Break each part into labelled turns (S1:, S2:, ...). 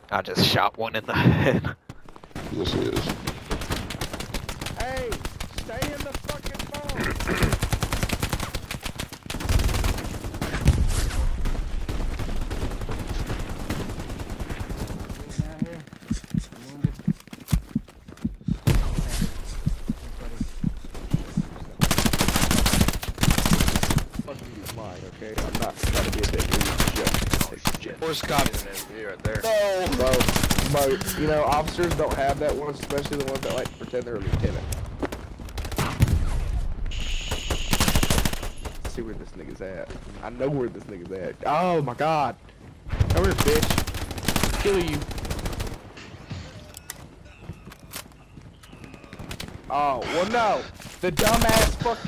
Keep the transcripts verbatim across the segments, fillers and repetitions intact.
S1: I just shot one in the head.
S2: Yes, he is.
S3: Hey, stay in the fucking phone. Mine, okay? I'm not trying to be a dick.
S1: Where's cops?
S4: Right there.
S3: No! Bro, bro, you know, officers don't have that one, especially the ones that like to pretend they're a lieutenant. Let's see where this nigga's at. I know where this nigga's at. Oh my god. Come here, bitch. Kill you. Oh, well no. The dumbass fuck.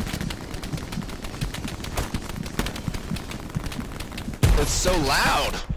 S1: It's so loud.